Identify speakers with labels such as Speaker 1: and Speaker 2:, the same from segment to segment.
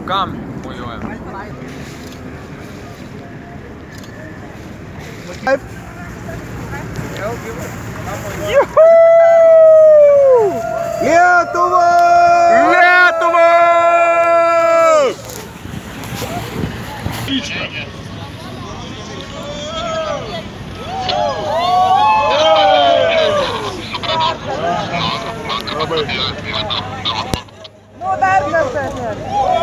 Speaker 1: Kam mojuojam?
Speaker 2: Juhu! Lietuva!
Speaker 1: Lietuva!
Speaker 3: Nu, dar kartą.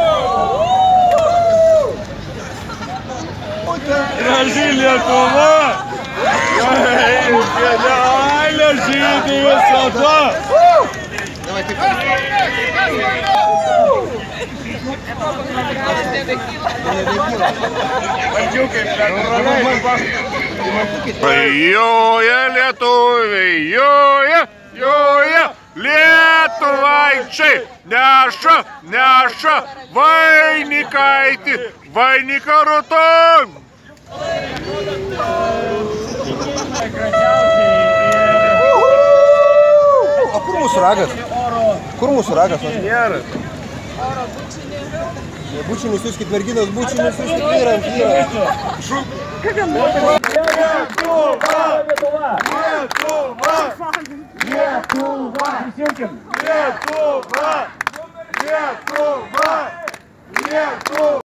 Speaker 2: Graži Lietuva! Genialė žydė visada!
Speaker 1: Joja lietuviai, joja lietuvaičiai, neša vainikaitį, vainiką ruton.
Speaker 2: O kur mūsų ragas? Kur mūsų ragas? Nėra. Bučinius siūskit merginas, bučinius siūskit vyrams. Lietuva!